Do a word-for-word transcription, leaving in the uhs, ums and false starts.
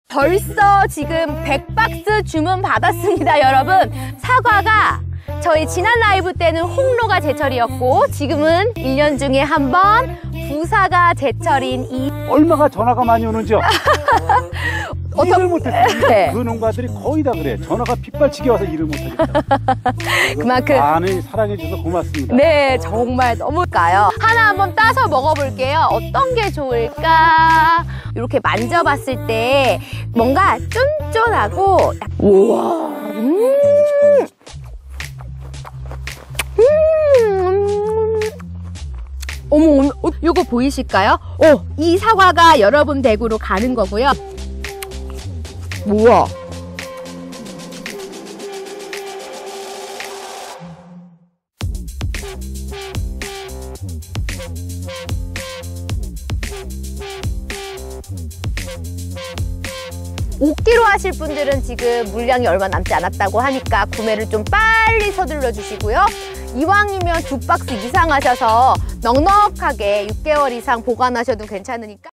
벌써 지금 백 박스 주문 받았습니다, 여러분. 사과가 저희 지난 라이브 때는 홍로가 제철이었고 지금은 일 년 중에 한 번 부사가 제철인 이 얼마가 전화가 많이 오는지요? 일을 못했어요. 네. 그 농가들이 거의 다 그래. 전화가 빗발치게 와서 일을 못하겠다. 그만큼 많이 사랑해줘서 고맙습니다. 네, 정말 너무까요. 하나 한번 따서 먹어볼게요. 어떤 게 좋을까? 이렇게 만져봤을 때 뭔가 쫀쫀하고 우와, 음, 음, 어머, 어머, 어, 이거 보이실까요? 어, 이 사과가 여러분 댁으로 가는 거고요. 우와. 오 킬로그램 하실 분들은 지금 물량이 얼마 남지 않았다고 하니까 구매를 좀 빨리 서둘러 주시고요. 이왕이면 두 박스 이상 하셔서 넉넉하게 육 개월 이상 보관하셔도 괜찮으니까.